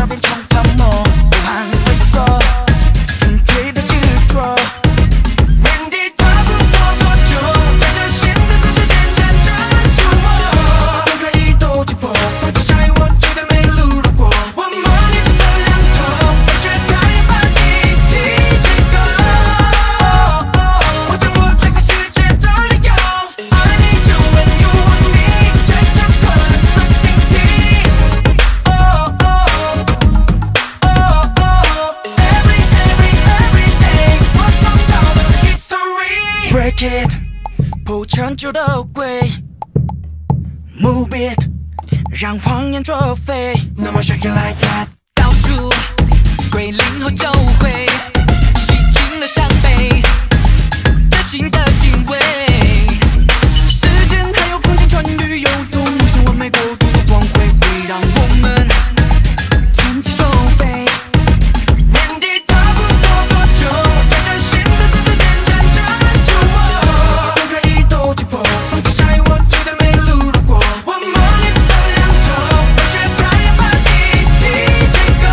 要变成泡沫。LuHan猥琐，Chuncui的执着。原地踏步过多久？在这新的姿势点燃着属我。分开一斗击破，放弃在我记得没路路过。我模拟的两头，白雪它也把你提这个。我掌握这个世界的理由。I need you when you want me， 这场快乐的心情。Every day， 我创造了 history。Break it， 不长久的鬼。Move it， 让谎言作废。No more shaking like that。倒数归零后就会洗净了伤悲，真心的敬畏。时间还有空间穿越，有种无限完美国度的光辉，会让我们前期收费。原地踏步过多久？在这新的姿势点燃着属我。分开一斗击破，放弃在我记得没路路过。我模拟的两头，白雪它也把你提这个。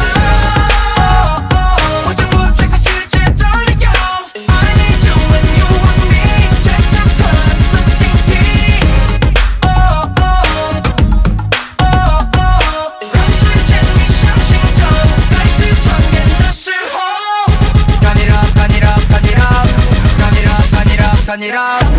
我掌握这个世界的理由。I need you when you want me， 这场快乐的心情。让时间你相信就开始转变的时候。Turn it up， turn it up， turn it up， turn it up， turn it up， turn it up。